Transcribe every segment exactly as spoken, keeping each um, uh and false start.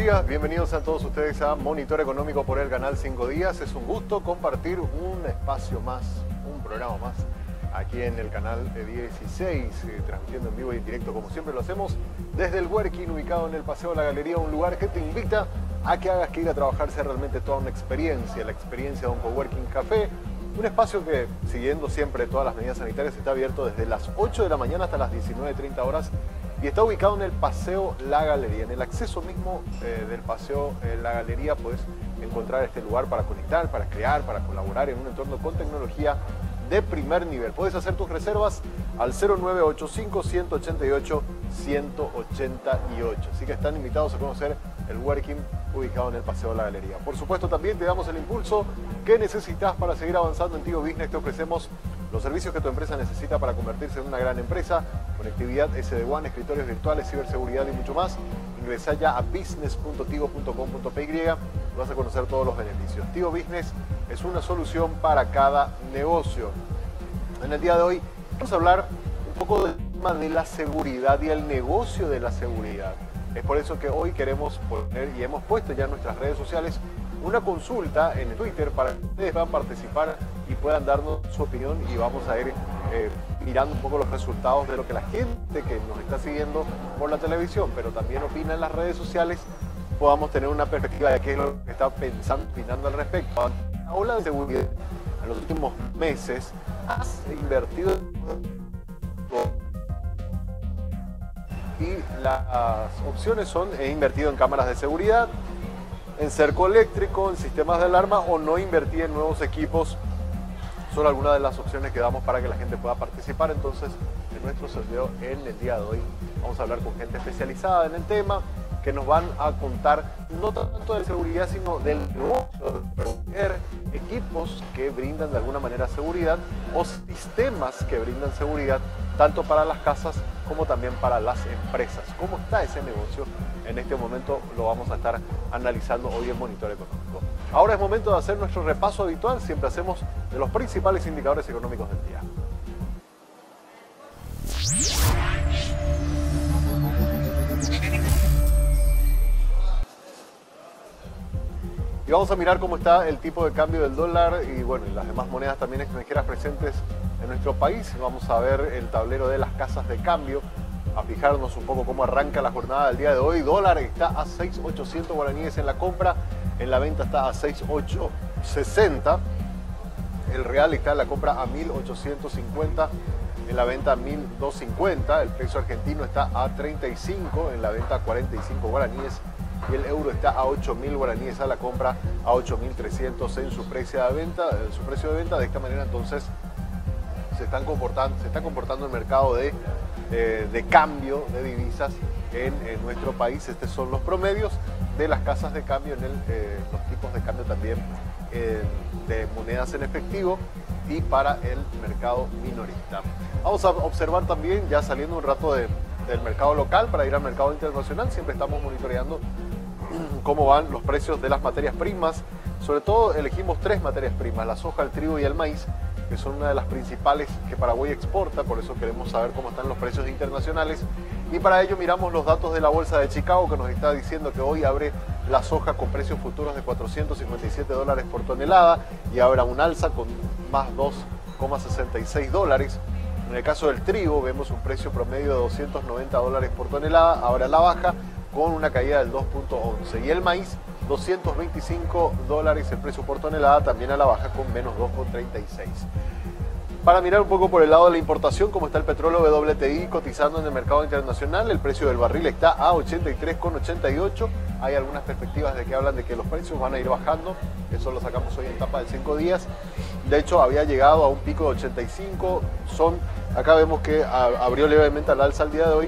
días, bienvenidos a todos ustedes a Monitor Económico por el canal cinco días. Es un gusto compartir un espacio más, un programa más aquí en el canal dieciséis, eh, transmitiendo en vivo y en directo como siempre lo hacemos desde el Working, ubicado en el Paseo de la Galería, un lugar que te invita a que hagas que ir a trabajar sea realmente toda una experiencia, la experiencia de un coworking café. Un espacio que, siguiendo siempre todas las medidas sanitarias, está abierto desde las ocho de la mañana hasta las diecinueve treinta horas y está ubicado en el Paseo La Galería. En el acceso mismo eh, del Paseo eh, La Galería puedes encontrar este lugar para conectar, para crear, para colaborar en un entorno con tecnología de primer nivel. Puedes hacer tus reservas al cero nueve ocho cinco, uno ocho ocho, uno ocho ocho. Así que están invitados a conocer el Working ubicado en el Paseo de la Galería. Por supuesto, también te damos el impulso que necesitas para seguir avanzando en Tigo Business. Te ofrecemos los servicios que tu empresa necesita para convertirse en una gran empresa: conectividad S D WAN, escritorios virtuales, ciberseguridad y mucho más. Ingresa ya a business punto tigo punto com punto p y y vas a conocer todos los beneficios. Tigo Business es una solución para cada negocio. En el día de hoy vamos a hablar un poco del tema de la seguridad y el negocio de la seguridad. Es por eso que hoy queremos poner y hemos puesto ya en nuestras redes sociales una consulta en Twitter para que ustedes puedan participar y puedan darnos su opinión, y vamos a ir eh, mirando un poco los resultados de lo que la gente que nos está siguiendo por la televisión, pero también opina en las redes sociales, podamos tener una perspectiva de qué es lo que está pensando, opinando al respecto. La ola de seguridad en los últimos meses has invertido y las opciones son: he invertido en cámaras de seguridad, en cerco eléctrico, en sistemas de alarma, o no invertí en nuevos equipos. Son algunas de las opciones que damos para que la gente pueda participar. Entonces, en nuestro sorteo en el día de hoy vamos a hablar con gente especializada en el tema, que nos van a contar no tanto de seguridad, sino del negocio, de proveer equipos que brindan de alguna manera seguridad, o sistemas que brindan seguridad tanto para las casas como también para las empresas. ¿Cómo está ese negocio? En este momento lo vamos a estar analizando hoy en Monitor Económico. Ahora es momento de hacer nuestro repaso habitual. Siempre hacemos de los principales indicadores económicos del día. Y vamos a mirar cómo está el tipo de cambio del dólar y bueno, y las demás monedas también extranjeras presentes en nuestro país. Vamos a ver el tablero de las casas de cambio, a fijarnos un poco cómo arranca la jornada del día de hoy. Dólar está a seis mil ochocientos guaraníes en la compra, en la venta está a seis mil ochocientos sesenta. El real está en la compra a mil ochocientos cincuenta, en la venta a mil doscientos cincuenta. El peso argentino está a treinta y cinco, en la venta a cuarenta y cinco guaraníes. Y el euro está a ocho mil guaraníes a la compra, a ocho mil trescientos en su precio de venta. En su precio de venta. De esta manera entonces se, están comportando, se está comportando el mercado de, eh, de cambio de divisas en, en nuestro país. Estos son los promedios de las casas de cambio, en el, eh, los tipos de cambio también eh, de monedas en efectivo y para el mercado minorista. Vamos a observar también, ya saliendo un rato de, del mercado local para ir al mercado internacional, siempre estamos monitoreando cómo van los precios de las materias primas. Sobre todo elegimos tres materias primas: la soja, el trigo y el maíz, que son una de las principales que Paraguay exporta. Por eso queremos saber cómo están los precios internacionales, y para ello miramos los datos de la bolsa de Chicago, que nos está diciendo que hoy abre la soja con precios futuros de cuatrocientos cincuenta y siete dólares por tonelada y habrá un alza con más dos coma sesenta y seis dólares. En el caso del trigo vemos un precio promedio de doscientos noventa dólares por tonelada, ahora la baja con una caída del dos punto once. Y el maíz, doscientos veinticinco dólares el precio por tonelada, también a la baja con menos dos coma treinta y seis. Para mirar un poco por el lado de la importación, cómo está el petróleo W T I cotizando en el mercado internacional, el precio del barril está a ochenta y tres coma ochenta y ocho. Hay algunas perspectivas de que hablan de que los precios van a ir bajando. Eso lo sacamos hoy en tapa de cinco días. De hecho, había llegado a un pico de ochenta y cinco. Son, acá vemos que abrió levemente al alza el día de hoy,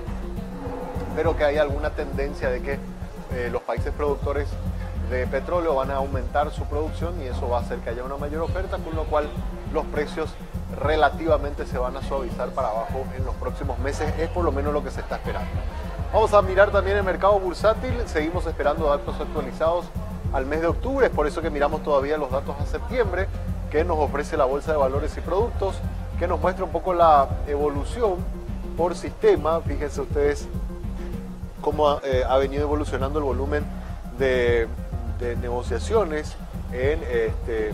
pero que hay alguna tendencia de que eh, los países productores de petróleo van a aumentar su producción y eso va a hacer que haya una mayor oferta, con lo cual los precios relativamente se van a suavizar para abajo en los próximos meses. Es por lo menos lo que se está esperando. Vamos a mirar también el mercado bursátil. Seguimos esperando datos actualizados al mes de octubre, es por eso que miramos todavía los datos a septiembre, que nos ofrece la Bolsa de Valores y Productos, que nos muestra un poco la evolución por sistema. Fíjense ustedes cómo eh, ha venido evolucionando el volumen de, de negociaciones en este,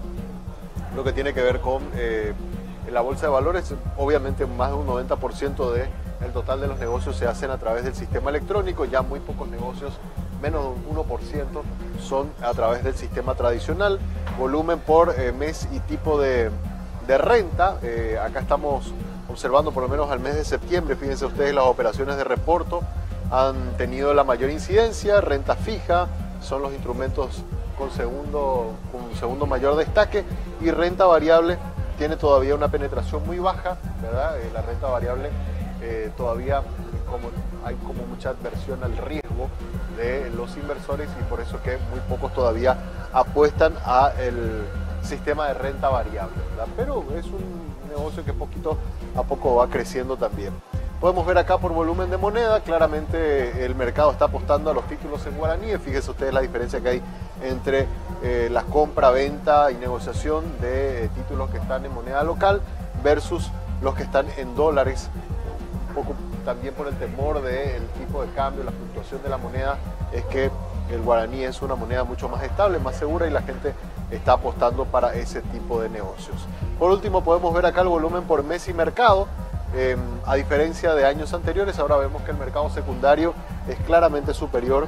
lo que tiene que ver con eh, la bolsa de valores. Obviamente más de un noventa por ciento del total de los negocios se hacen a través del sistema electrónico, ya muy pocos negocios, menos de un uno por ciento, son a través del sistema tradicional. Volumen por eh, mes y tipo de, de renta, eh, acá estamos observando por lo menos al mes de septiembre, fíjense ustedes, las operaciones de reporto han tenido la mayor incidencia. Renta fija son los instrumentos con segundo, con segundo mayor destaque, y renta variable tiene todavía una penetración muy baja, ¿verdad? Eh, la renta variable eh, todavía como, hay como mucha adversión al riesgo de los inversores, y por eso que muy pocos todavía apuestan al sistema de renta variable, ¿verdad? Pero es un negocio que poquito a poco va creciendo también. Podemos ver acá por volumen de moneda, claramente el mercado está apostando a los títulos en guaraníes. Fíjense ustedes la diferencia que hay entre eh, la compra, venta y negociación de eh, títulos que están en moneda local versus los que están en dólares, un poco también por el temor del tipo de cambio, la fluctuación de la moneda, es que el guaraní es una moneda mucho más estable, más segura, y la gente está apostando para ese tipo de negocios. Por último, podemos ver acá el volumen por mes y mercado. Eh, a diferencia de años anteriores, ahora vemos que el mercado secundario es claramente superior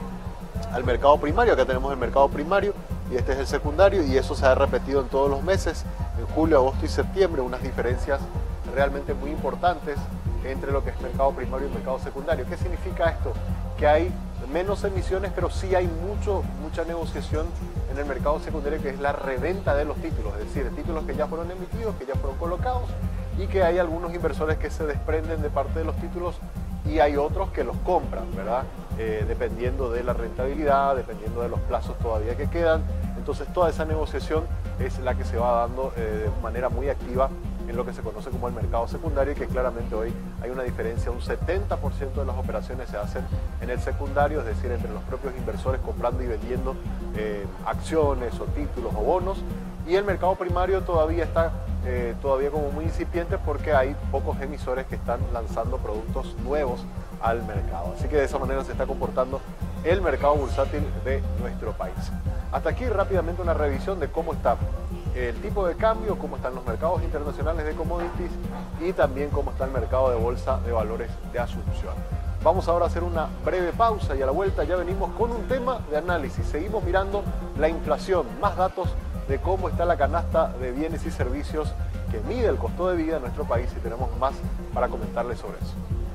al mercado primario. Acá tenemos el mercado primario y este es el secundario, y eso se ha repetido en todos los meses, en julio, agosto y septiembre, unas diferencias realmente muy importantes entre lo que es mercado primario y mercado secundario. ¿Qué significa esto? Que hay menos emisiones, pero sí hay mucho, mucha negociación en el mercado secundario, que es la reventa de los títulos, es decir, títulos que ya fueron emitidos, que ya fueron colocados, y que hay algunos inversores que se desprenden de parte de los títulos y hay otros que los compran, ¿verdad? Eh, dependiendo de la rentabilidad, dependiendo de los plazos todavía que quedan. Entonces toda esa negociación es la que se va dando eh, de manera muy activa en lo que se conoce como el mercado secundario, y que claramente hoy hay una diferencia, un setenta por ciento de las operaciones se hacen en el secundario, es decir, entre los propios inversores comprando y vendiendo eh, acciones o títulos o bonos, y el mercado primario todavía está eh, todavía como muy incipiente porque hay pocos emisores que están lanzando productos nuevos al mercado. Así que de esa manera se está comportando el mercado bursátil de nuestro país. Hasta aquí rápidamente una revisión de cómo está el tipo de cambio, cómo están los mercados internacionales de commodities y también cómo está el mercado de bolsa de valores de Asunción. Vamos ahora a hacer una breve pausa y a la vuelta ya venimos con un tema de análisis. Seguimos mirando la inflación, más datos de cómo está la canasta de bienes y servicios que mide el costo de vida en nuestro país, y tenemos más para comentarles sobre eso.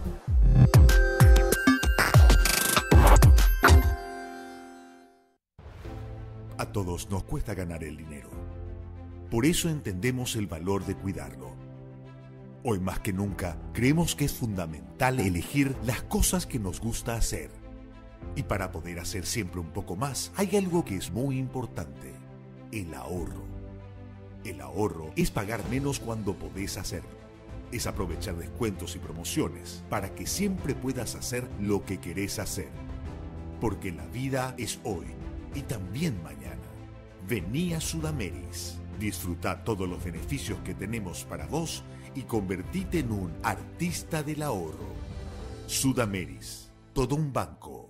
A todos nos cuesta ganar el dinero. Por eso entendemos el valor de cuidarlo. Hoy más que nunca, creemos que es fundamental elegir las cosas que nos gusta hacer. Y para poder hacer siempre un poco más, hay algo que es muy importante: el ahorro. El ahorro es pagar menos cuando podés hacerlo. Es aprovechar descuentos y promociones para que siempre puedas hacer lo que querés hacer. Porque la vida es hoy y también mañana. Vení a Sudameris. Disfruta todos los beneficios que tenemos para vos y convertite en un artista del ahorro. Sudameris, todo un banco.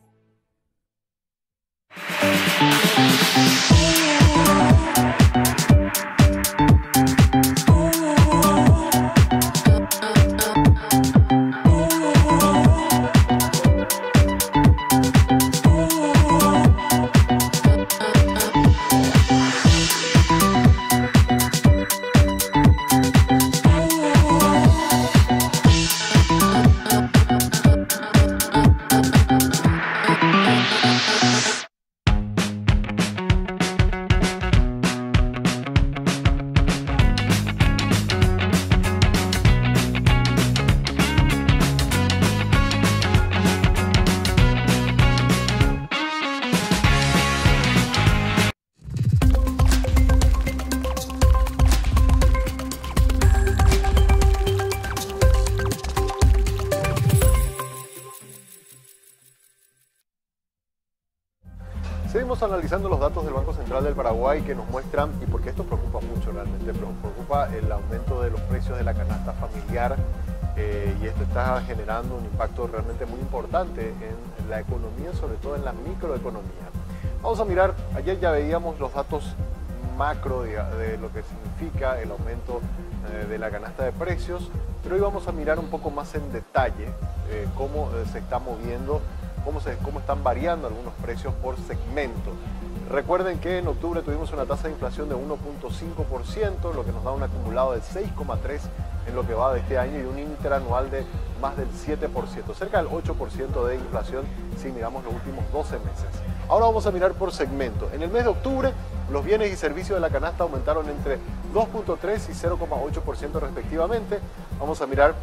Seguimos analizando los datos del Banco Central del Paraguay que nos muestran, y porque esto preocupa mucho realmente, preocupa el aumento de los precios de la canasta familiar eh, y esto está generando un impacto realmente muy importante en la economía, sobre todo en la microeconomía. Vamos a mirar, ayer ya veíamos los datos macro de, de lo que significa el aumento eh, de la canasta de precios, pero hoy vamos a mirar un poco más en detalle eh, cómo eh, se está moviendo, cómo, se, cómo están variando algunos precios por segmento. Recuerden que en octubre tuvimos una tasa de inflación de uno punto cinco por ciento, lo que nos da un acumulado de seis coma tres por ciento en lo que va de este año y un interanual de más del siete por ciento, cerca del ocho por ciento de inflación si miramos los últimos doce meses. Ahora vamos a mirar por segmento. En el mes de octubre, los bienes y servicios de la canasta aumentaron entre dos punto tres y cero coma ocho por ciento respectivamente. Vamos a mirar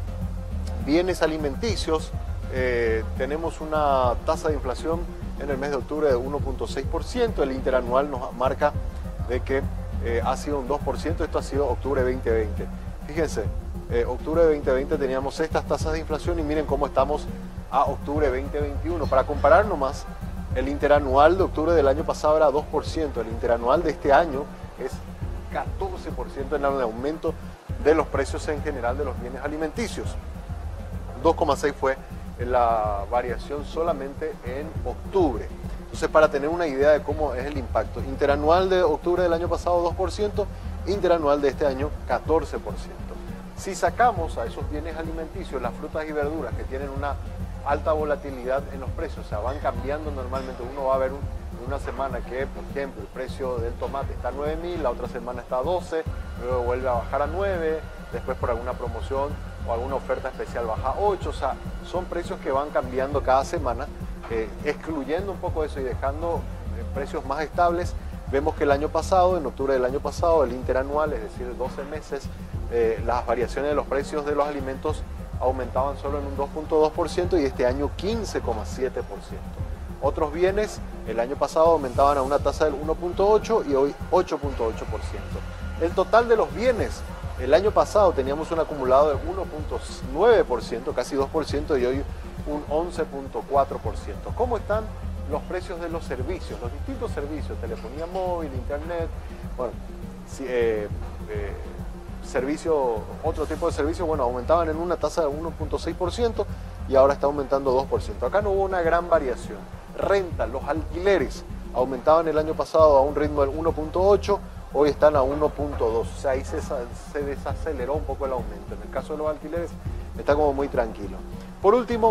bienes alimenticios. Eh, tenemos una tasa de inflación en el mes de octubre de uno punto seis por ciento. El interanual nos marca de que eh, ha sido un dos por ciento. Esto ha sido octubre veinte veinte. Fíjense, eh, octubre de veinte veinte teníamos estas tasas de inflación y miren cómo estamos a octubre veinte veintiuno. Para comparar nomás, el interanual de octubre del año pasado era dos por ciento. El interanual de este año es catorce por ciento en el aumento de los precios en general de los bienes alimenticios. dos coma seis fue la variación solamente en octubre. Entonces, para tener una idea de cómo es el impacto, interanual de octubre del año pasado dos por ciento, interanual de este año catorce por ciento. Si sacamos a esos bienes alimenticios, las frutas y verduras que tienen una alta volatilidad en los precios, o sea, van cambiando normalmente, uno va a ver un, una semana que, por ejemplo, el precio del tomate está a nueve mil, la otra semana está a doce, luego vuelve a bajar a nueve, después por alguna promoción o alguna oferta especial baja a ocho, o sea, son precios que van cambiando cada semana, eh, excluyendo un poco eso y dejando eh, precios más estables. Vemos que el año pasado, en octubre del año pasado, el interanual, es decir, doce meses, eh, las variaciones de los precios de los alimentos aumentaban solo en un dos punto dos por ciento y este año quince coma siete por ciento. Otros bienes, el año pasado aumentaban a una tasa del uno punto ocho por ciento y hoy ocho punto ocho por ciento. El total de los bienes, el año pasado teníamos un acumulado de uno punto nueve por ciento, casi dos por ciento, y hoy un once punto cuatro por ciento. ¿Cómo están los precios de los servicios? Los distintos servicios, telefonía móvil, internet, bueno, si, eh, eh, servicio, otro tipo de servicios, bueno, aumentaban en una tasa de uno punto seis por ciento y ahora está aumentando dos por ciento. Acá no hubo una gran variación. Renta, los alquileres aumentaban el año pasado a un ritmo del uno punto ocho, hoy están a uno punto dos, o sea, ahí se, se desaceleró un poco el aumento. En el caso de los alquileres está como muy tranquilo. Por último,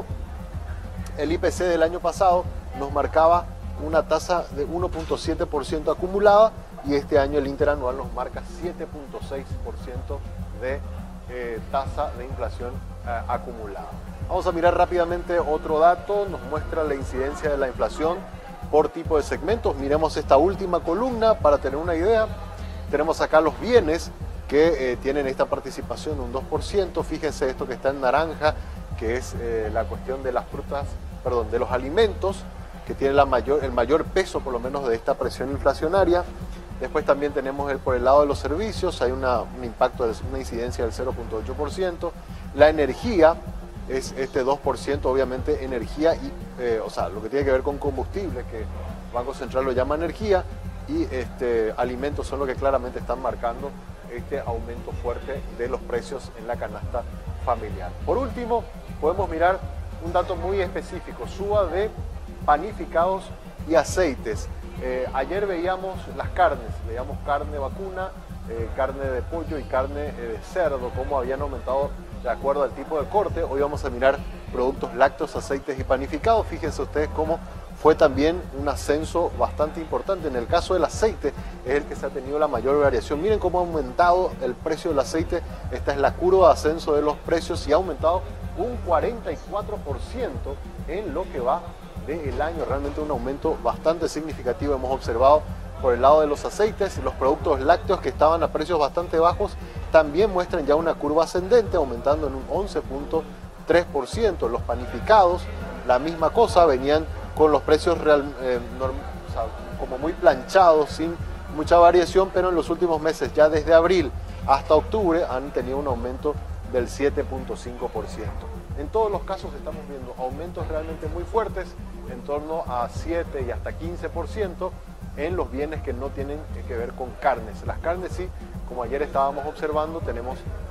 el I P C del año pasado nos marcaba una tasa de uno punto siete por ciento acumulada y este año el interanual nos marca siete punto seis por ciento de eh, tasa de inflación eh, acumulada. Vamos a mirar rápidamente otro dato, nos muestra la incidencia de la inflación por tipo de segmentos. Miremos esta última columna para tener una idea. Tenemos acá los bienes que eh, tienen esta participación de un dos por ciento. Fíjense esto que está en naranja, que es eh, la cuestión de las frutas, perdón, de los alimentos, que tiene la mayor, el mayor peso por lo menos de esta presión inflacionaria. Después también tenemos el, por el lado de los servicios, hay una, un impacto, de, una incidencia del cero punto ocho por ciento. La energía es este dos por ciento, obviamente energía, y, eh, o sea, lo que tiene que ver con combustible, que el Banco Central lo llama energía, y este, alimentos son los que claramente están marcando este aumento fuerte de los precios en la canasta familiar. Por último, podemos mirar un dato muy específico, suba de panificados y aceites. Eh, ayer veíamos las carnes, veíamos carne vacuna, eh, carne de pollo y carne eh, de cerdo, cómo habían aumentado de acuerdo al tipo de corte. Hoy vamos a mirar productos lácteos, aceites y panificados. Fíjense ustedes cómo fue también un ascenso bastante importante. En el caso del aceite es el que se ha tenido la mayor variación. Miren cómo ha aumentado el precio del aceite. Esta es la curva de ascenso de los precios y ha aumentado un cuarenta y cuatro por ciento en lo que va del año. Realmente un aumento bastante significativo hemos observado por el lado de los aceites. Los productos lácteos que estaban a precios bastante bajos también muestran ya una curva ascendente, aumentando en un once punto tres por ciento. Los panificados, la misma cosa, venían con los precios real, eh, norm, o sea, como muy planchados, sin mucha variación, pero en los últimos meses, ya desde abril hasta octubre, han tenido un aumento del siete punto cinco por ciento. En todos los casos estamos viendo aumentos realmente muy fuertes, en torno a siete y hasta quince por ciento en los bienes que no tienen que ver con carnes. Las carnes sí, como ayer estábamos observando, tenemos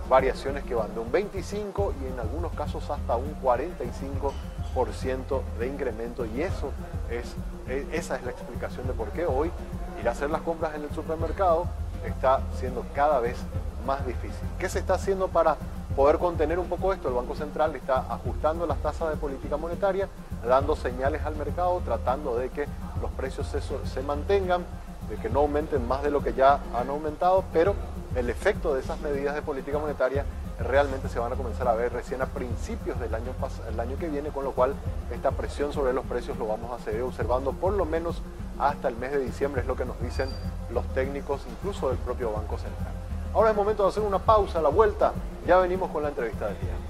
variaciones que van de un veinticinco y en algunos casos hasta un cuarenta y cinco por ciento de incremento, y eso es, esa es la explicación de por qué hoy ir a hacer las compras en el supermercado está siendo cada vez más difícil. ¿Qué se está haciendo para poder contener un poco esto? El Banco Central está ajustando las tasas de política monetaria, dando señales al mercado, tratando de que los precios se, se mantengan, de que no aumenten más de lo que ya han aumentado, pero el efecto de esas medidas de política monetaria realmente se van a comenzar a ver recién a principios del año, el año que viene, con lo cual esta presión sobre los precios lo vamos a seguir observando por lo menos hasta el mes de diciembre, es lo que nos dicen los técnicos, incluso del propio Banco Central. Ahora es momento de hacer una pausa, a la vuelta ya venimos con la entrevista del día.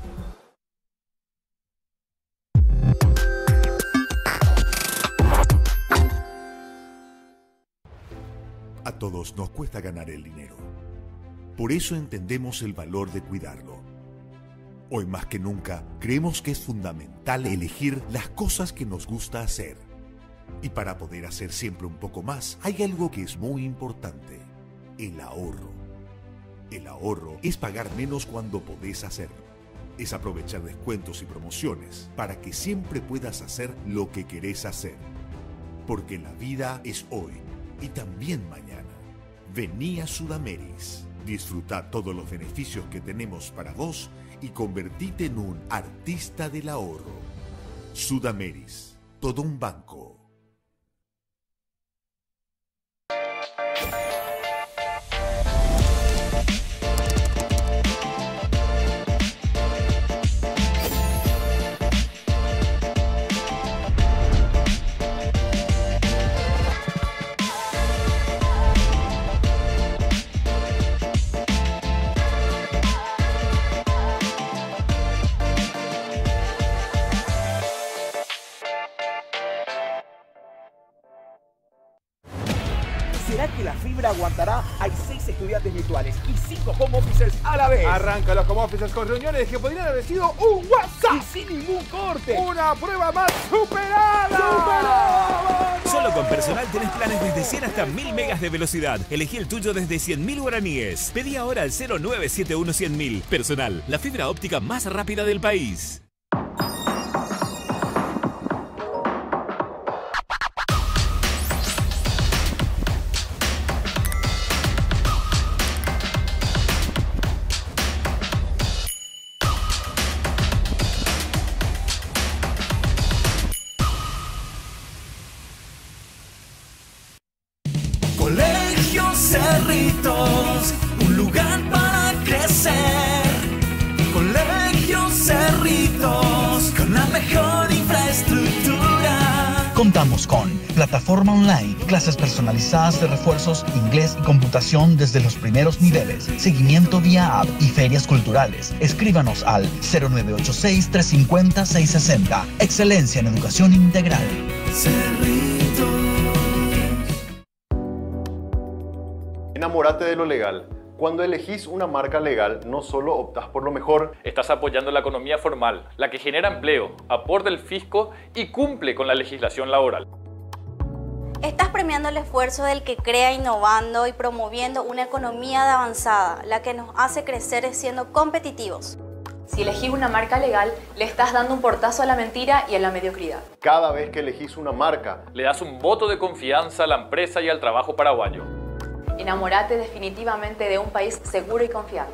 A todos nos cuesta ganar el dinero. Por eso entendemos el valor de cuidarlo. Hoy más que nunca, creemos que es fundamental elegir las cosas que nos gusta hacer. Y para poder hacer siempre un poco más, hay algo que es muy importante: el ahorro. El ahorro es pagar menos cuando podés hacerlo. Es aprovechar descuentos y promociones para que siempre puedas hacer lo que querés hacer. Porque la vida es hoy y también mañana. Vení a Sudameris. Disfruta todos los beneficios que tenemos para vos y convertite en un artista del ahorro. Sudameris, todo un banco. ¿Será que la fibra aguantará? Hay seis estudiantes virtuales y cinco home officers a la vez. Arranca los home officers con reuniones que podrían haber sido un WhatsApp. Y sin ningún corte. Una prueba más superada. ¡Superada! Solo con Personal tenés planes desde cien hasta mil megas de velocidad. Elegí el tuyo desde cien mil guaraníes. Pedí ahora al cero nueve siete uno cien mil. Personal, la fibra óptica más rápida del país. Colegio Cerritos, un lugar para crecer. Colegio Cerritos, con la mejor infraestructura. Contamos con plataforma online, clases personalizadas de refuerzos, inglés y computación desde los primeros niveles, seguimiento vía app y ferias culturales. Escríbanos al cero nueve ocho seis, tres cinco cero, seis seis cero. Excelencia en educación integral. Cerritos. Enamórate de lo legal. Cuando elegís una marca legal, no solo optás por lo mejor, estás apoyando la economía formal, la que genera empleo, aporta el fisco y cumple con la legislación laboral. Estás premiando el esfuerzo del que crea innovando y promoviendo una economía de avanzada, la que nos hace crecer siendo competitivos. Si elegís una marca legal, le estás dando un portazo a la mentira y a la mediocridad. Cada vez que elegís una marca, le das un voto de confianza a la empresa y al trabajo paraguayo. Enamórate definitivamente de un país seguro y confiable.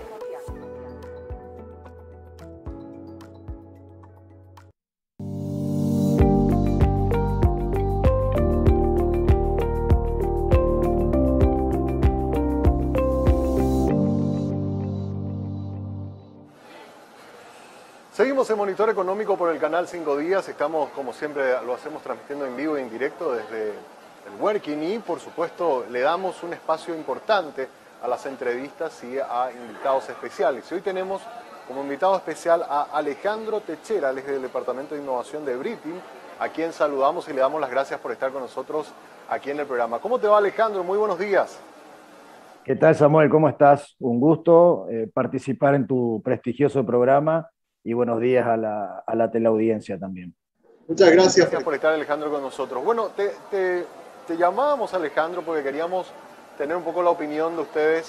seguimos en Monitor Económico por el canal Cinco Días. Estamos, como siempre, lo hacemos transmitiendo en vivo e en directo desde el Working, y por supuesto le damos un espacio importante a las entrevistas y a invitados especiales. Y hoy tenemos como invitado especial a Alejandro Techera, él es del Departamento de Innovación de Britim, a quien saludamos y le damos las gracias por estar con nosotros aquí en el programa. ¿Cómo te va, Alejandro? Muy buenos días. ¿Qué tal, Samuel? ¿Cómo estás? Un gusto eh, participar en tu prestigioso programa y buenos días a la, a la teleaudiencia también. Muchas gracias, gracias por estar, Alejandro, con nosotros. Bueno, te, te, te llamábamos, Alejandro, porque queríamos tener un poco la opinión de ustedes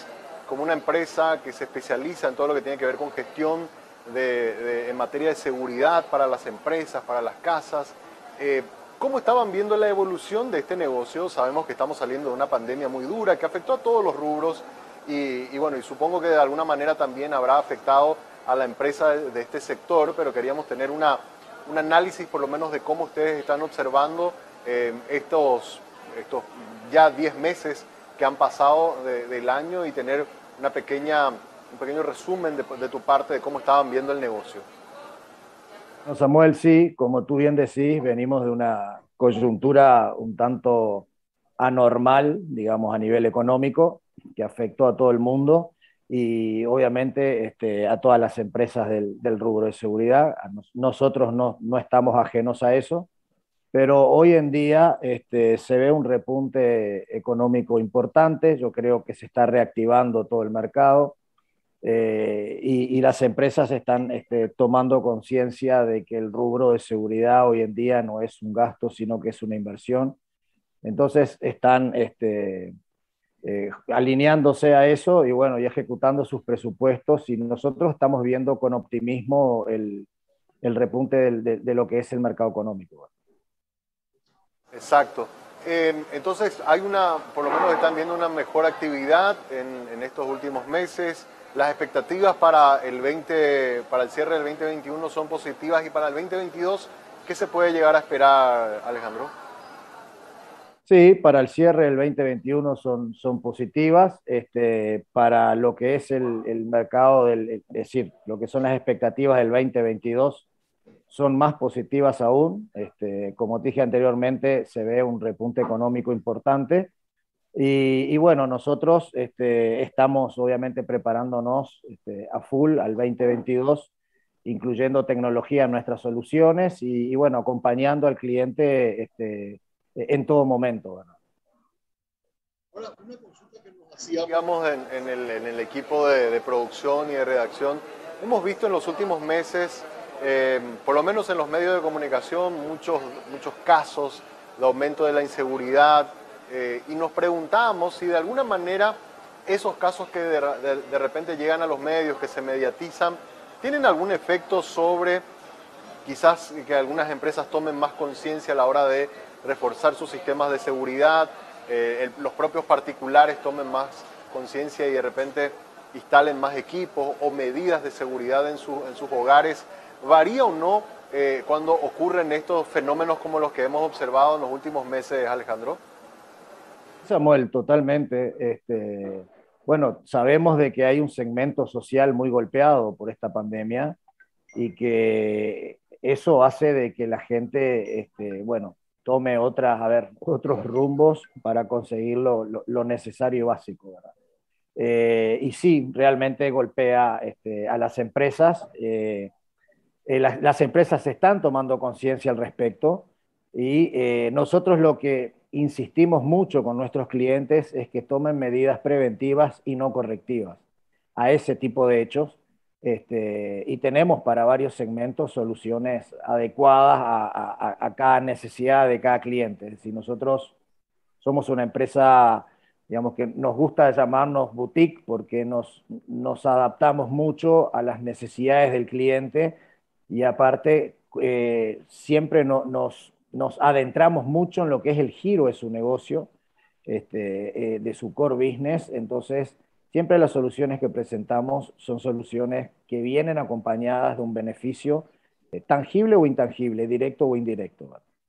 como una empresa que se especializa en todo lo que tiene que ver con gestión de, de, en materia de seguridad para las empresas, para las casas. Eh, ¿Cómo estaban viendo la evolución de este negocio? Sabemos que estamos saliendo de una pandemia muy dura que afectó a todos los rubros y, y bueno, y supongo que de alguna manera también habrá afectado a la empresa de, de este sector, pero queríamos tener una, un análisis por lo menos de cómo ustedes están observando eh, estos, estos ya diez meses que han pasado de, del año y tener una pequeña, un pequeño resumen de, de tu parte de cómo estaban viendo el negocio. No, Samuel, sí, como tú bien decís, venimos de una coyuntura un tanto anormal, digamos, a nivel económico, que afectó a todo el mundo y obviamente este, a todas las empresas del, del rubro de seguridad. Nos, nosotros no, no estamos ajenos a eso, pero hoy en día este, se ve un repunte económico importante. Yo creo que se está reactivando todo el mercado. Eh, y, y las empresas están este, tomando conciencia de que el rubro de seguridad hoy en día no es un gasto, sino que es una inversión. Entonces están este, eh, alineándose a eso y, bueno, y ejecutando sus presupuestos, y nosotros estamos viendo con optimismo el, el repunte del, de, de lo que es el mercado económico. Exacto. Eh, entonces hay una, por lo menos están viendo una mejor actividad en, en estos últimos meses. Las expectativas para el, veinte, para el cierre del veinte veintiuno son positivas, y para el veinte veintidós, ¿qué se puede llegar a esperar, Alejandro? Sí, para el cierre del veinte veintiuno son, son positivas. Este, para lo que es el, el mercado, del, es decir, lo que son las expectativas del veinte veintidós, son más positivas aún. Este, como dije anteriormente, se ve un repunte económico importante. Y, y bueno, nosotros este, estamos obviamente preparándonos este, a full al veinte veintidós, incluyendo tecnología en nuestras soluciones y, y bueno, acompañando al cliente este, en todo momento, ¿verdad? Ahora, una consulta que nos hacíamos, digamos, en, en, el, en el equipo de, de producción y de redacción, hemos visto en los últimos meses, eh, por lo menos en los medios de comunicación, muchos, muchos casos de aumento de la inseguridad. Eh, y nos preguntamos si de alguna manera esos casos que de, de, de repente llegan a los medios, que se mediatizan, tienen algún efecto sobre quizás que algunas empresas tomen más conciencia a la hora de reforzar sus sistemas de seguridad, eh, el, los propios particulares tomen más conciencia y de repente instalen más equipos o medidas de seguridad en, su, en sus hogares. ¿Varía o no eh, cuando ocurren estos fenómenos como los que hemos observado en los últimos meses, Alejandro? Samuel, totalmente. Este, bueno, sabemos de que hay un segmento social muy golpeado por esta pandemia y que eso hace de que la gente, este, bueno, tome otras, a ver, otros rumbos para conseguir lo, lo, lo necesario y básico, ¿verdad? Eh, y sí, realmente golpea este, a las empresas. Eh, eh, las, las empresas están tomando conciencia al respecto y eh, nosotros lo que insistimos mucho con nuestros clientes es que tomen medidas preventivas y no correctivas a ese tipo de hechos. Este, y tenemos para varios segmentos soluciones adecuadas a, a, a cada necesidad de cada cliente. Si nosotros somos una empresa, digamos, que nos gusta llamarnos boutique porque nos, nos adaptamos mucho a las necesidades del cliente y aparte eh, siempre no, nos, nos adentramos mucho en lo que es el giro de su negocio, este, eh, de su core business. Entonces, siempre las soluciones que presentamos son soluciones que vienen acompañadas de un beneficio eh, tangible o intangible, directo o indirecto.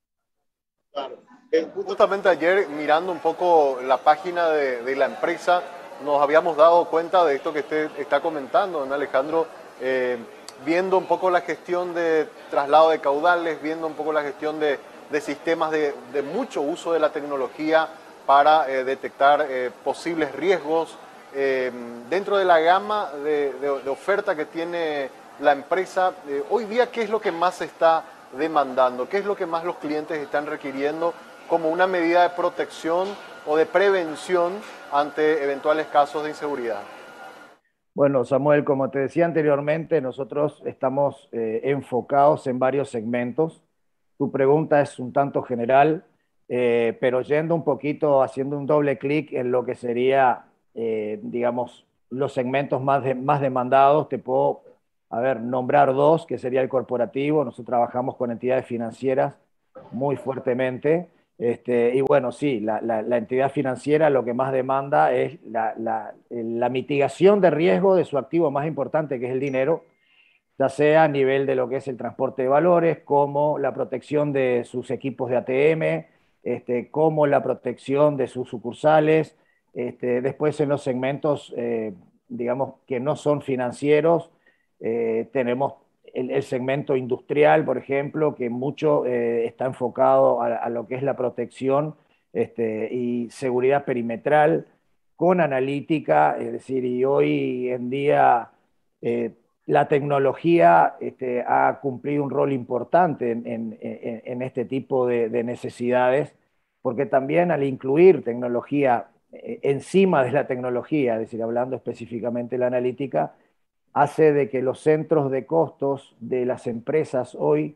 Claro. Eh, justamente ayer, mirando un poco la página de, de la empresa, nos habíamos dado cuenta de esto que usted está comentando, don Alejandro, eh, viendo un poco la gestión de traslado de caudales, viendo un poco la gestión de, de sistemas de, de mucho uso de la tecnología para eh, detectar eh, posibles riesgos. Eh, dentro de la gama de, de, de oferta que tiene la empresa, eh, hoy día, ¿qué es lo que más se está demandando? ¿Qué es lo que más los clientes están requiriendo como una medida de protección o de prevención ante eventuales casos de inseguridad? Bueno, Samuel, como te decía anteriormente, nosotros estamos eh, enfocados en varios segmentos. Tu pregunta es un tanto general, eh, pero yendo un poquito, haciendo un doble clic en lo que sería, eh, digamos, los segmentos más, de, más demandados, te puedo, a ver, nombrar dos, que sería el corporativo. Nosotros trabajamos con entidades financieras muy fuertemente. Este, y bueno, sí, la, la, la entidad financiera lo que más demanda es la, la, la mitigación de riesgo de su activo más importante, que es el dinero, ya sea a nivel de lo que es el transporte de valores, como la protección de sus equipos de A T M, este, como la protección de sus sucursales. Este, después en los segmentos, eh, digamos, que no son financieros, eh, tenemos el, el, segmento industrial, por ejemplo, que mucho eh, está enfocado a, a, lo que es la protección este, y seguridad perimetral con analítica, es decir, y hoy en día eh, la tecnología este, ha cumplido un rol importante en, en, en, en este tipo de, de necesidades, porque también al incluir tecnología eh, encima de la tecnología, es decir, hablando específicamente de la analítica, hace de que los centros de costos de las empresas hoy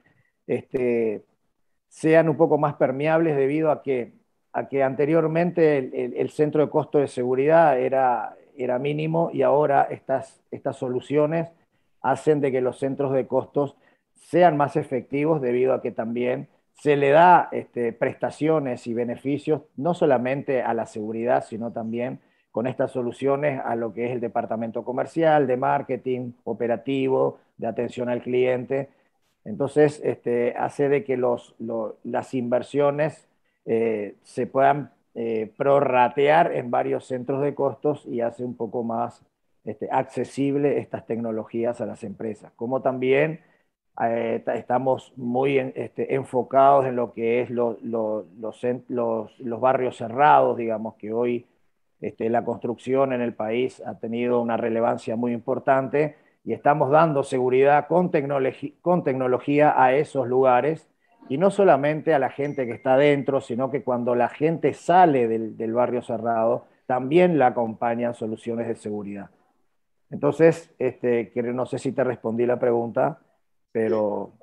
este, sean un poco más permeables debido a que, a que anteriormente el, el, el centro de costo de seguridad era, era mínimo y ahora estas, estas soluciones hacen de que los centros de costos sean más efectivos debido a que también se le da este, prestaciones y beneficios no solamente a la seguridad, sino también con estas soluciones a lo que es el departamento comercial, de marketing, operativo, de atención al cliente. Entonces, este, hace de que los, lo, las inversiones eh, se puedan eh, prorratear en varios centros de costos y hace un poco más este, accesible estas tecnologías a las empresas. Como también eh, estamos muy en, este, enfocados en lo que es lo, lo, los, los, los barrios cerrados, digamos, que hoy este, la construcción en el país ha tenido una relevancia muy importante y estamos dando seguridad con, tecnologi con tecnología a esos lugares y no solamente a la gente que está dentro, sino que cuando la gente sale del, del barrio cerrado, también la acompañan soluciones de seguridad. Entonces, este, que no sé si te respondí la pregunta, pero...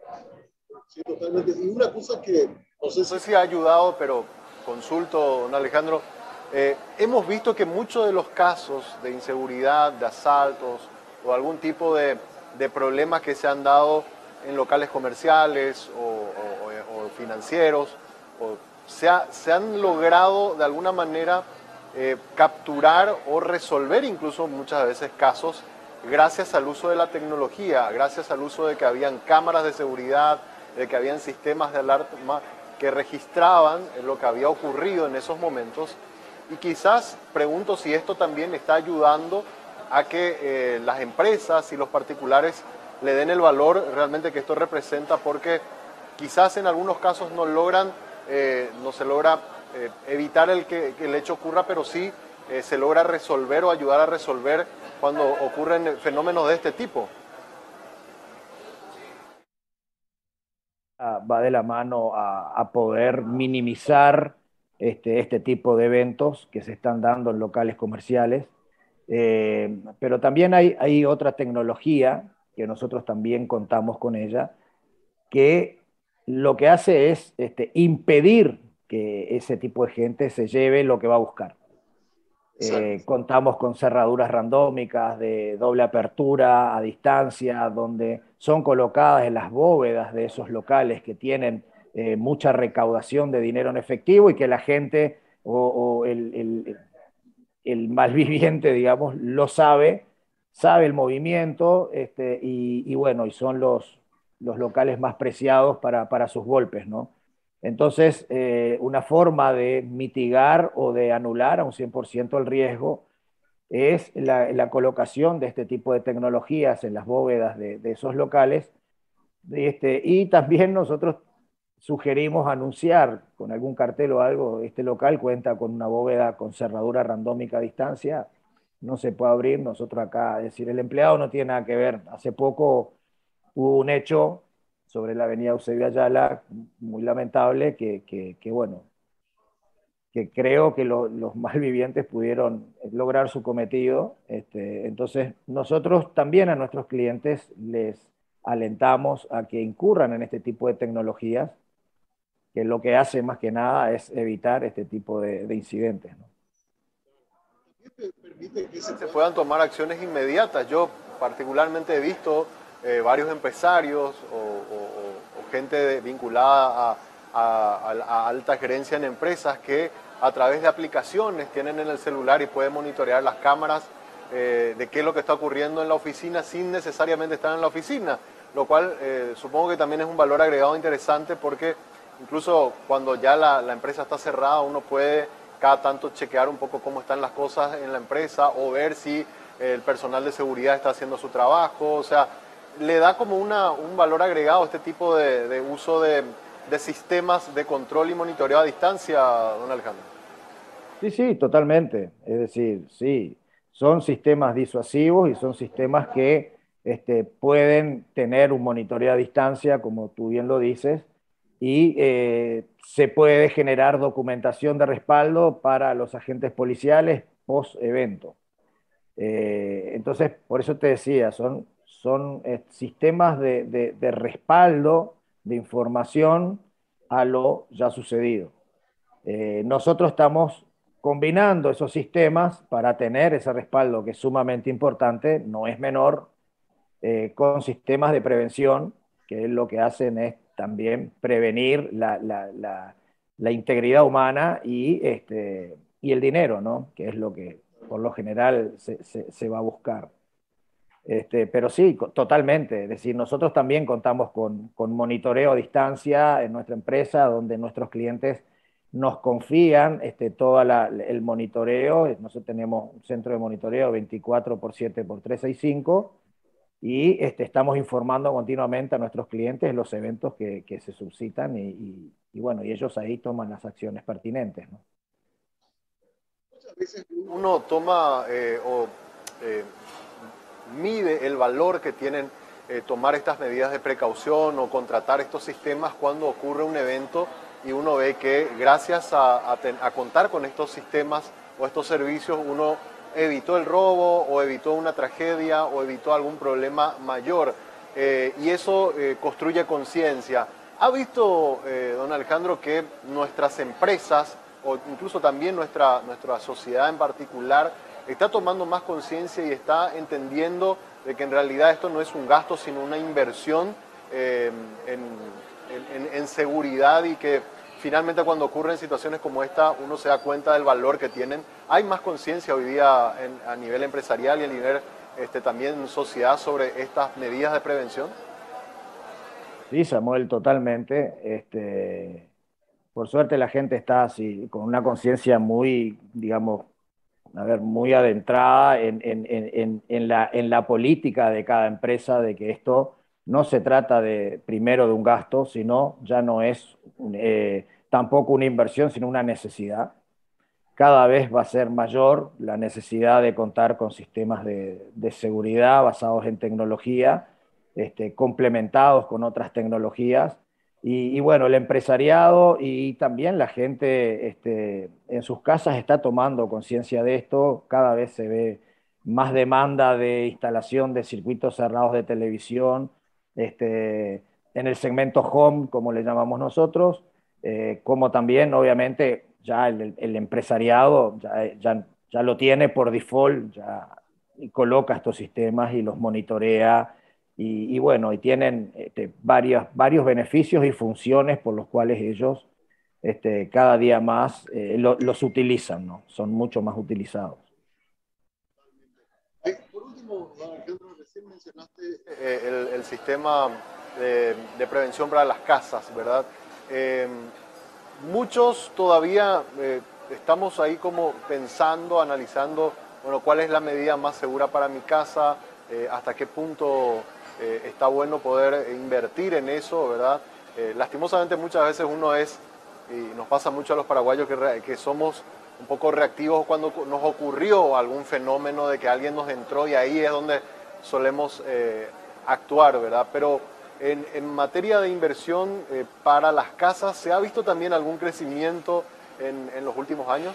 Sí, totalmente. Y una cosa que no sé si, no sé si ha ayudado, pero consulto, don Alejandro, eh, hemos visto que muchos de los casos de inseguridad, de asaltos o algún tipo de, de problemas que se han dado en locales comerciales o, o, o financieros, o se, ha, se han logrado de alguna manera eh, capturar o resolver incluso muchas veces casos gracias al uso de la tecnología, gracias al uso de que habían cámaras de seguridad, de que habían sistemas de alarma que registraban lo que había ocurrido en esos momentos. Y quizás pregunto si esto también está ayudando a que eh, las empresas y los particulares le den el valor realmente que esto representa, porque quizás en algunos casos no logran, eh, no se logra eh, evitar el que, que el hecho ocurra, pero sí eh, se logra resolver o ayudar a resolver cuando ocurren fenómenos de este tipo. Va de la mano a, a poder minimizar este, este tipo de eventos que se están dando en locales comerciales. Eh, pero también hay, hay otra tecnología que nosotros también contamos con ella, que lo que hace es este, impedir que ese tipo de gente se lleve lo que va a buscar. Eh, contamos con cerraduras randómicas de doble apertura a distancia, donde son colocadas en las bóvedas de esos locales que tienen eh, mucha recaudación de dinero en efectivo y que la gente o, o el, el, el malviviente, digamos, lo sabe, sabe el movimiento este, y, y bueno, y son los, los locales más preciados para, para sus golpes, ¿no? Entonces, eh, una forma de mitigar o de anular a un cien por ciento el riesgo es la, la colocación de este tipo de tecnologías en las bóvedas de, de esos locales. Este, y también nosotros sugerimos anunciar con algún cartel o algo, este local cuenta con una bóveda con cerradura randómica a distancia, no se puede abrir, nosotros acá, es decir, el empleado no tiene nada que ver. Hace poco hubo un hecho sobre la avenida Eusebio Ayala, muy lamentable, que, que, que bueno, que creo que lo, los malvivientes pudieron lograr su cometido. Este, entonces, nosotros también a nuestros clientes les alentamos a que incurran en este tipo de tecnologías, que lo que hace más que nada es evitar este tipo de, de incidentes, ¿no? se puedan tomar acciones inmediatas. Yo particularmente he visto eh, varios empresarios o, o- o gente de- vinculada a, a- a- a alta gerencia en empresas que a través de aplicaciones tienen en el celular y pueden monitorear las cámaras eh, de qué es lo que está ocurriendo en la oficina sin necesariamente estar en la oficina, lo cual eh, supongo que también es un valor agregado interesante porque incluso cuando ya la, la empresa está cerrada uno puede cada tanto chequear un poco cómo están las cosas en la empresa o ver si el personal de seguridad está haciendo su trabajo. O sea, le da como una, un valor agregado este tipo de, de uso de, de sistemas de control y monitoreo a distancia, don Alejandro. Sí, sí, totalmente. Es decir, sí, son sistemas disuasivos y son sistemas que este, pueden tener un monitoreo a distancia, como tú bien lo dices, y eh, se puede generar documentación de respaldo para los agentes policiales post evento. Eh, entonces, por eso te decía, son, son eh, sistemas de, de- de respaldo de información a lo ya sucedido. Eh, nosotros estamos combinando esos sistemas para tener ese respaldo que es sumamente importante, no es menor, eh, con sistemas de prevención, que lo que hacen es también prevenir la, la- la- la integridad humana y, este, y el dinero, ¿no? Que es lo que por lo general se, se- se va a buscar. Este, pero sí, co- totalmente. Es decir, nosotros también contamos con, con monitoreo a distancia en nuestra empresa, donde nuestros clientes nos confían este, todo el monitoreo. Nosotros tenemos un centro de monitoreo veinticuatro por siete por trescientos sesenta y cinco y este, estamos informando continuamente a nuestros clientes los eventos que, que se suscitan y, y- y bueno, y ellos ahí toman las acciones pertinentes, ¿no? Uno toma eh, o eh, mide el valor que tienen eh, tomar estas medidas de precaución o contratar estos sistemas cuando ocurre un evento y uno ve que gracias a, a ten- a contar con estos sistemas o estos servicios uno evitó el robo o evitó una tragedia o evitó algún problema mayor. Eh, y eso eh, construye conciencia. ¿Ha visto, eh, don Alejandro, que nuestras empresas o incluso también nuestra, nuestra sociedad en particular está tomando más conciencia y está entendiendo de que en realidad esto no es un gasto, sino una inversión eh, en, en- en- en seguridad y que finalmente cuando ocurren situaciones como esta uno se da cuenta del valor que tienen? Hay más conciencia hoy día en- a nivel empresarial y a nivel este, también en sociedad sobre estas medidas de prevención. Sí, Samuel, totalmente. Este, por suerte la gente está así, con una conciencia muy, digamos, a ver, muy adentrada en, en- en- en- en la, en la política de cada empresa, de que esto no se trata de, primero, de un gasto, sino ya no es eh, tampoco una inversión, sino una necesidad. Cada vez va a ser mayor la necesidad de contar con sistemas de, de seguridad basados en tecnología, este, complementados con otras tecnologías. Y, y bueno, el empresariado y también la gente este, en sus casas está tomando conciencia de esto. Cada vez se ve más demanda de instalación de circuitos cerrados de televisión, este, en el segmento home, como le llamamos nosotros, eh, como también, obviamente, ya el, el empresariado ya, ya, ya lo tiene por default, ya y coloca estos sistemas y los monitorea. Y, y bueno, y tienen este, varias, varios beneficios y funciones por los cuales ellos este, cada día más eh, lo- los utilizan, ¿no? Son mucho más utilizados. Por último, don Alejandro, recién mencionaste eh, el, el sistema de, de prevención para las casas, ¿verdad? Eh, muchos todavía eh, estamos ahí como pensando, analizando, bueno, cuál es la medida más segura para mi casa, eh, hasta qué punto eh, está bueno poder invertir en eso, ¿verdad? Eh, lastimosamente muchas veces uno es, y nos pasa mucho a los paraguayos que, re- que somos un poco reactivos cuando cu- nos ocurrió algún fenómeno de que alguien nos entró y ahí es donde solemos eh, actuar, ¿verdad? Pero en, en materia de inversión eh, para las casas, ¿se ha visto también algún crecimiento en, en los últimos años?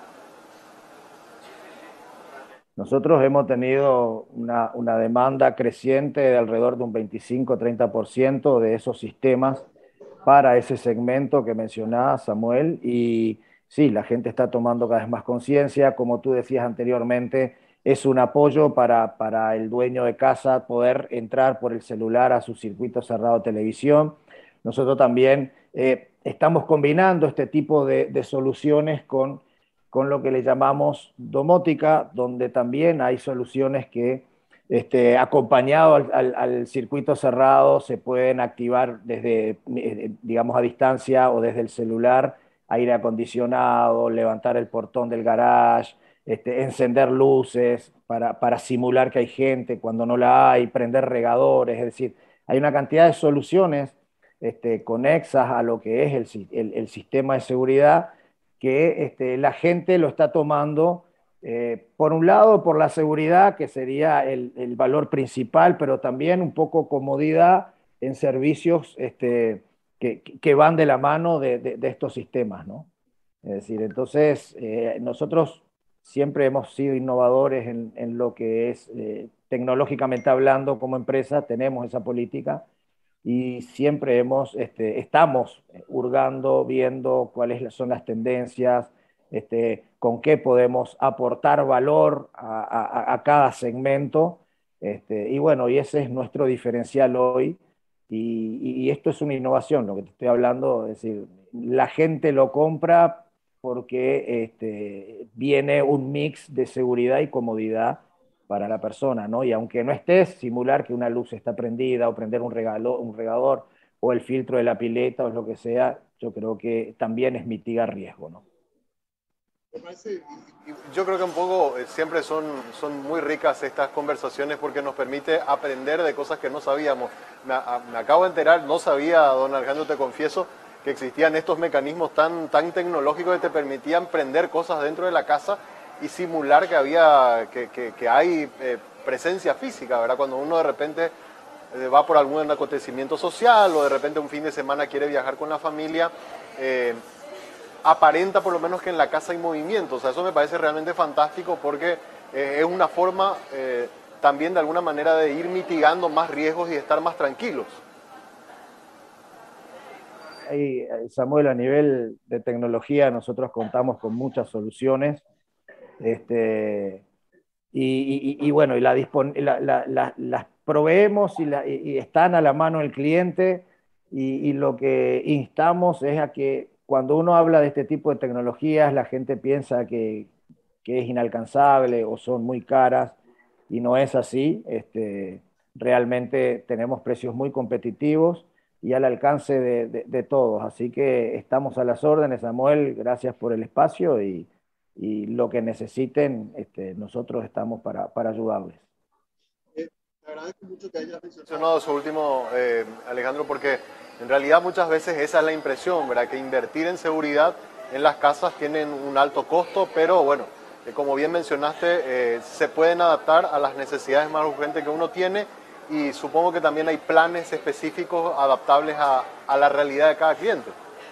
Nosotros hemos tenido una, una demanda creciente de alrededor de un veinticinco treinta por ciento de esos sistemas para ese segmento que mencionaba Samuel, y, sí, la gente está tomando cada vez más conciencia, como tú decías anteriormente, es un apoyo para, para el dueño de casa poder entrar por el celular a su circuito cerrado de televisión. Nosotros también eh, estamos combinando este tipo de, de soluciones con, con lo que le llamamos domótica, donde también hay soluciones que, este, acompañado al, al, al circuito cerrado, se pueden activar desde, digamos, a distancia o desde el celular, aire acondicionado, levantar el portón del garage, Este, encender luces para, para simular que hay gente cuando no la hay, prender regadores, es decir, hay una cantidad de soluciones este, conexas a lo que es el, el, el sistema de seguridad que este, la gente lo está tomando, eh, por un lado por la seguridad, que sería el, el valor principal, pero también un poco comodidad en servicios este, que, que van de la mano de, de, de estos sistemas, ¿no? Es decir, entonces eh, nosotros siempre hemos sido innovadores en, en lo que es eh, tecnológicamente hablando como empresa, tenemos esa política y siempre hemos, este, estamos hurgando, viendo cuáles son las tendencias, este, con qué podemos aportar valor a, a, a cada segmento. Este, y bueno, y ese es nuestro diferencial hoy. Y, y, y esto es una innovación, lo que te estoy hablando, es decir, la gente lo compra porque este, viene un mix de seguridad y comodidad para la persona, ¿no? Y aunque no estés, simular que una luz está prendida o prender un, regalo, un regador o el filtro de la pileta o lo que sea, yo creo que también es mitigar riesgo, ¿no? Yo creo que un poco eh, siempre son, son muy ricas estas conversaciones porque nos permite aprender de cosas que no sabíamos. Me, a, me acabo de enterar, no sabía, don Alejandro, te confieso, que existían estos mecanismos tan, tan tecnológicos que te permitían prender cosas dentro de la casa y simular que había, que, que, que hay eh, presencia física, ¿verdad? Cuando uno de repente eh, va por algún acontecimiento social o de repente un fin de semana quiere viajar con la familia, eh, aparenta por lo menos que en la casa hay movimiento. O sea, eso me parece realmente fantástico porque eh, es una forma eh, también de alguna manera de ir mitigando más riesgos y de estar más tranquilos. Ahí, Samuel, a nivel de tecnología nosotros contamos con muchas soluciones este, y, y, y bueno, y la la, la, la, las proveemos y, la, y están a la mano del cliente y, y lo que instamos es a que cuando uno habla de este tipo de tecnologías la gente piensa que, que es inalcanzable o son muy caras y no es así. Este, realmente tenemos precios muy competitivos y al alcance de, de, de todos. Así que estamos a las órdenes, Samuel, gracias por el espacio y, y lo que necesiten, este, nosotros estamos para, para ayudarles. Eh, te agradezco mucho que hayas mencionado eso último, eh, Alejandro, porque en realidad muchas veces esa es la impresión, ¿verdad? Que invertir en seguridad en las casas tienen un alto costo, pero bueno, eh, como bien mencionaste, eh, se pueden adaptar a las necesidades más urgentes que uno tiene. Y supongo que también hay planes específicos adaptables a, a la realidad de cada cliente.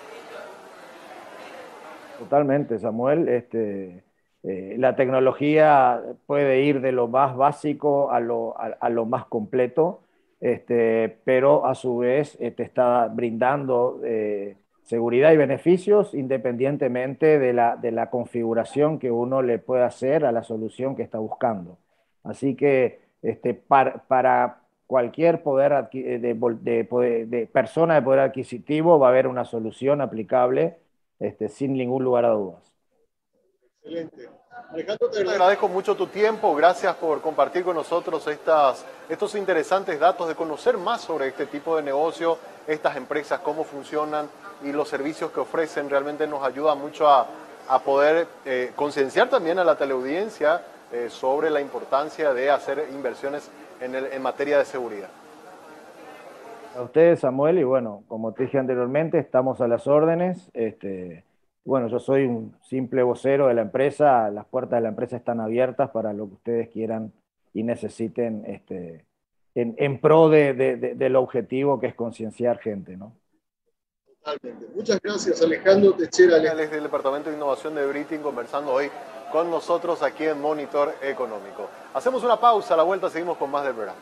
Totalmente, Samuel. Este, eh, la tecnología puede ir de lo más básico a lo, a, a lo más completo, este, pero a su vez eh, te está brindando eh, seguridad y beneficios independientemente de la, de la configuración que uno le pueda hacer a la solución que está buscando. Así que este, para, para cualquier poder de, de, de, de persona de poder adquisitivo va a haber una solución aplicable este, sin ningún lugar a dudas. Excelente. Alejandro, te agradezco mucho tu tiempo, gracias por compartir con nosotros estas, estos interesantes datos, de conocer más sobre este tipo de negocio, estas empresas, cómo funcionan y los servicios que ofrecen. Realmente nos ayuda mucho a, a poder eh, concienciar también a la teleaudiencia eh, sobre la importancia de hacer inversiones en, el, en materia de seguridad. A ustedes, Samuel, y bueno, como te dije anteriormente, estamos a las órdenes. Este, bueno, yo soy un simple vocero de la empresa, las puertas de la empresa están abiertas para lo que ustedes quieran y necesiten este, en, en pro de, de, de, del objetivo que es concienciar gente, ¿no? Totalmente. Muchas gracias, Alejandro Techera, desde el Departamento de Innovación de Briting, conversando hoy con nosotros aquí en Monitor Económico. Hacemos una pausa, a la vuelta seguimos con más del programa.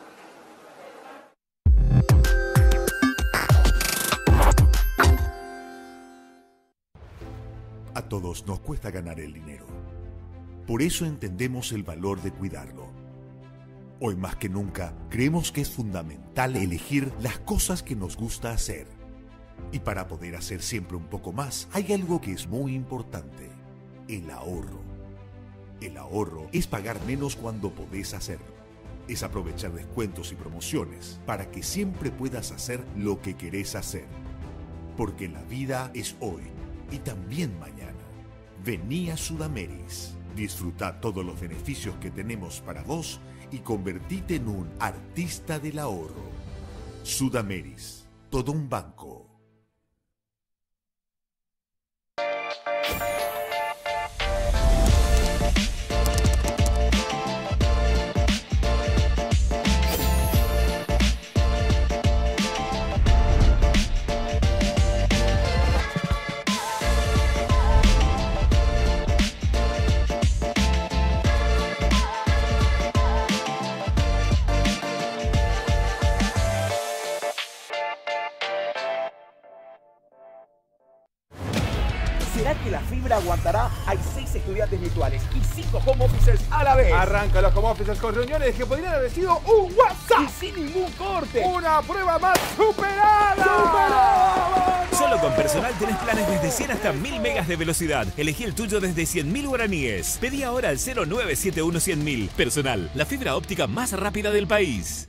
A todos nos cuesta ganar el dinero. Por eso entendemos el valor de cuidarlo. Hoy más que nunca, creemos que es fundamental elegir las cosas que nos gusta hacer. Y para poder hacer siempre un poco más, hay algo que es muy importante: el ahorro. El ahorro es pagar menos cuando podés hacerlo. Es aprovechar descuentos y promociones para que siempre puedas hacer lo que querés hacer. Porque la vida es hoy y también mañana. Vení a Sudameris. Disfruta todos los beneficios que tenemos para vos y convertite en un artista del ahorro. Sudameris, todo un banco. ¿Será que la fibra aguantará? Hay seis estudiantes virtuales y cinco home officers a la vez. Arranca los home officers con reuniones que podrían haber sido un WhatsApp. Y sin ningún corte. Una prueba más superada. ¡Superada! Solo con Personal tenés planes desde cien hasta mil megas de velocidad. Elegí el tuyo desde cien mil guaraníes. Pedí ahora al cero nueve siete uno cien mil. Personal, la fibra óptica más rápida del país.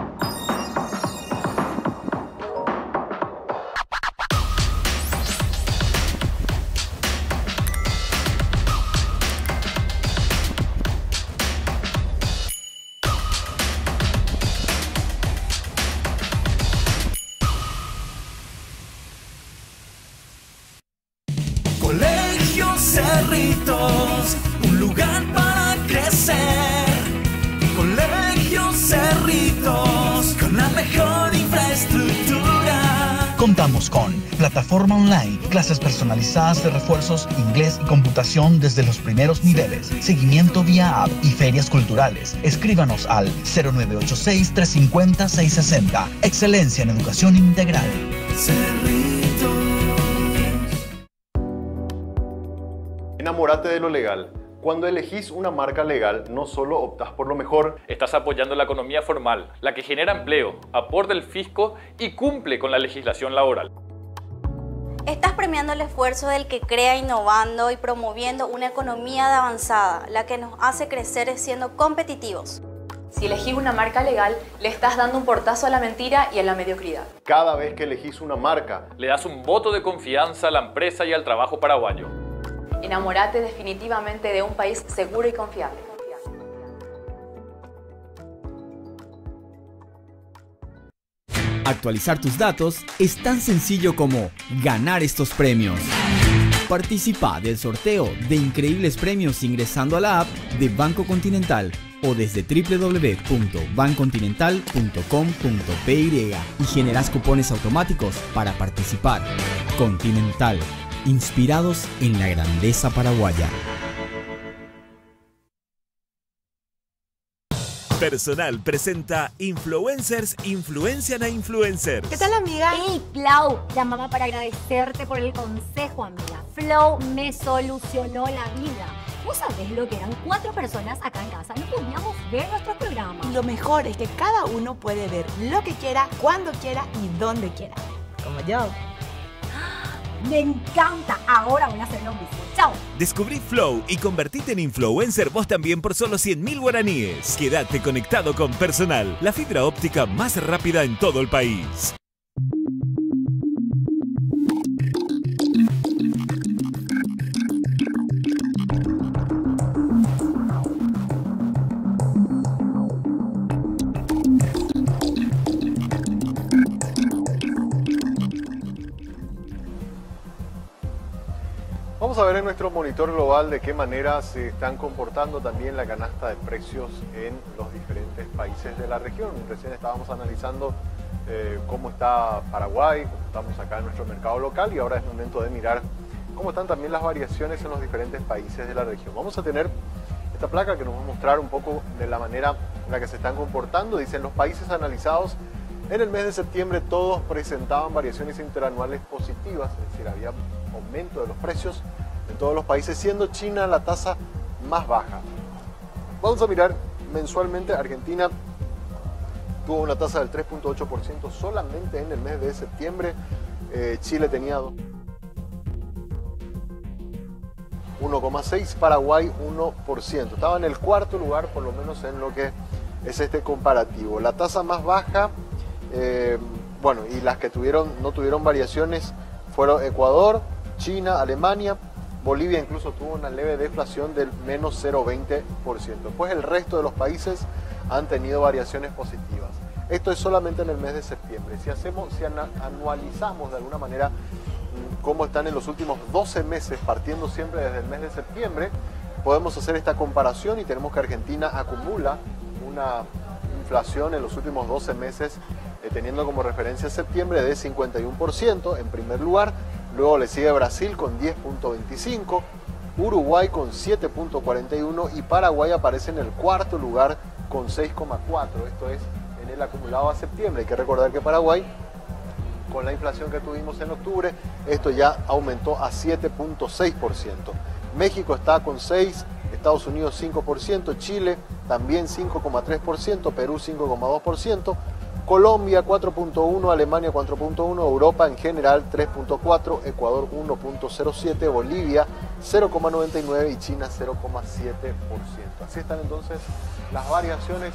Colegio Cerritos, un lugar para crecer. Colegio Cerritos, con la mejor infraestructura. Contamos con plataforma online, clases personalizadas de refuerzos, inglés y computación desde los primeros niveles, seguimiento vía app y ferias culturales. Escríbanos al cero nueve ocho seis, tres cinco cero, seis seis cero. Excelencia en educación integral. Cerritos. Enamórate de lo legal. Cuando elegís una marca legal, no solo optás por lo mejor, Estás apoyando la economía formal, la que genera empleo, aporta el fisco y cumple con la legislación laboral. Estás premiando el esfuerzo del que crea innovando y promoviendo una economía de avanzada, la que nos hace crecer siendo competitivos. Si elegís una marca legal, le estás dando un portazo a la mentira y a la mediocridad. cada vez que elegís una marca, Le das un voto de confianza a la empresa y al trabajo paraguayo. Enamórate definitivamente de un país seguro y confiable. Actualizar tus datos es tan sencillo como ganar estos premios. Participa del sorteo de increíbles premios ingresando a la app de Banco Continental o desde w w w punto bancontinental punto com punto p y y generas cupones automáticos para participar. Continental, inspirados en la grandeza paraguaya. Personal presenta Influencers Influencian a Influencers. ¿Qué tal, amiga? Hey, Flau, llamaba para agradecerte por el consejo, amiga. Flow me solucionó la vida. ¿Vos sabés lo que eran cuatro personas acá en casa? No podíamos ver nuestro programa. Y lo mejor es que cada uno puede ver lo que quiera, cuando quiera y donde quiera. Como yo. Me encanta. Ahora voy a hacer lo mismo. Chao. Descubrí Flow y convertite en influencer vos también por solo cien mil guaraníes. Quédate conectado con Personal, la fibra óptica más rápida en todo el país. Vamos a ver en nuestro monitor global de qué manera se están comportando también la canasta de precios en los diferentes países de la región. Recién estábamos analizando eh, cómo está Paraguay, cómo estamos acá en nuestro mercado local, y ahora es momento de mirar cómo están también las variaciones en los diferentes países de la región. Vamos a tener esta placa que nos va a mostrar un poco de la manera en la que se están comportando. Dicen los países analizados en el mes de septiembre todos presentaban variaciones interanuales positivas, es decir, había aumento de los precios en todos los países, siendo China la tasa más baja. Vamos a mirar mensualmente. Argentina tuvo una tasa del tres punto ocho por ciento solamente en el mes de septiembre. Eh, Chile tenía uno coma seis, Paraguay uno por ciento. Estaba en el cuarto lugar, por lo menos en lo que es este comparativo. La tasa más baja, eh, bueno, y las que tuvieron no tuvieron variaciones fueron Ecuador, China, Alemania. Bolivia incluso tuvo una leve deflación del menos cero coma veinte por ciento. Pues el resto de los países han tenido variaciones positivas. Esto es solamente en el mes de septiembre. Si hacemos, si anualizamos de alguna manera cómo están en los últimos doce meses, partiendo siempre desde el mes de septiembre, podemos hacer esta comparación y tenemos que Argentina acumula una inflación en los últimos doce meses, eh, teniendo como referencia septiembre de cincuenta y uno por ciento en primer lugar. Luego le sigue Brasil con diez punto veinticinco, Uruguay con siete punto cuarenta y uno y Paraguay aparece en el cuarto lugar con seis coma cuatro. Esto es en el acumulado a septiembre. Hay que recordar que Paraguay, con la inflación que tuvimos en octubre, esto ya aumentó a siete punto seis por ciento. México está con seis por ciento, Estados Unidos cinco por ciento, Chile también cinco coma tres por ciento, Perú cinco coma dos por ciento, Colombia cuatro punto uno por ciento, Alemania cuatro punto uno por ciento, Europa en general tres punto cuatro por ciento, Ecuador uno punto cero siete por ciento, Bolivia cero coma noventa y nueve por ciento y China cero coma siete por ciento. Así están entonces las variaciones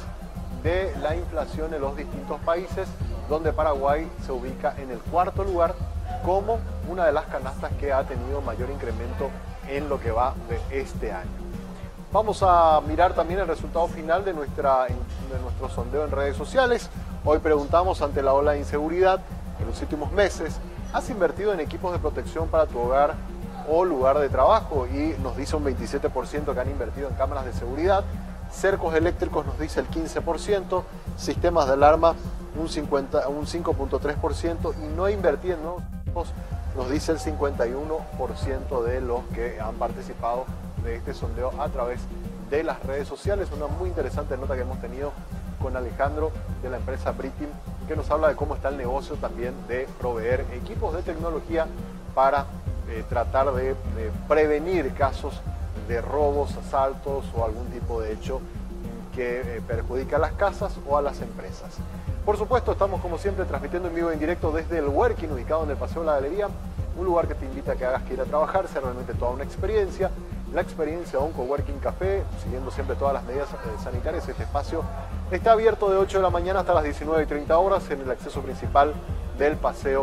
de la inflación en los distintos países, donde Paraguay se ubica en el cuarto lugar como una de las canastas que ha tenido mayor incremento en lo que va de este año. Vamos a mirar también el resultado final de, nuestra, de nuestro sondeo en redes sociales. Hoy preguntamos, ante la ola de inseguridad en los últimos meses, ¿has invertido en equipos de protección para tu hogar o lugar de trabajo? Y nos dice un veintisiete por ciento que han invertido en cámaras de seguridad. Cercos eléctricos nos dice el quince por ciento, sistemas de alarma un, un cinco punto tres por ciento y no invertir en nuevos equipos nos dice el cincuenta y uno por ciento de los que han participado de este sondeo a través de las redes sociales. Una muy interesante nota que hemos tenido con Alejandro de la empresa Britim, que nos habla de cómo está el negocio también de proveer equipos de tecnología para eh, tratar de, de prevenir casos de robos, asaltos o algún tipo de hecho que eh, perjudica a las casas o a las empresas. Por supuesto, estamos como siempre transmitiendo en vivo e en directo desde el Working, ubicado en el Paseo de la Galería, un lugar que te invita a que hagas que ir a trabajar, sea realmente toda una experiencia, la experiencia de un coworking café, siguiendo siempre todas las medidas eh, sanitarias. Este espacio está abierto de ocho de la mañana hasta las diecinueve y treinta horas en el acceso principal del Paseo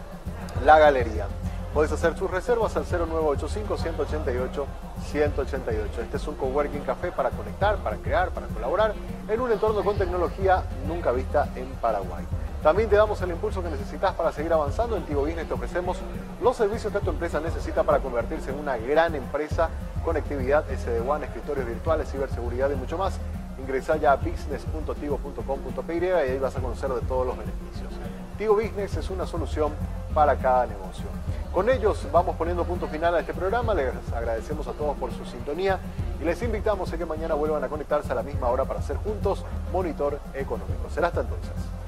La Galería. Puedes hacer tus reservas al cero nueve ocho cinco, uno ocho ocho, uno ocho ocho. Este es un coworking café para conectar, para crear, para colaborar en un entorno con tecnología nunca vista en Paraguay. También te damos el impulso que necesitas para seguir avanzando. En Tigo Business te ofrecemos los servicios que tu empresa necesita para convertirse en una gran empresa. Conectividad, S D WAN, escritorios virtuales, ciberseguridad y mucho más. Ingresa ya a business punto tigo punto com punto p y y ahí vas a conocer de todos los beneficios. Tigo Business es una solución para cada negocio. Con ellos vamos poniendo punto final a este programa. Les agradecemos a todos por su sintonía y les invitamos a que mañana vuelvan a conectarse a la misma hora para hacer juntos Monitor Económico. Será hasta entonces.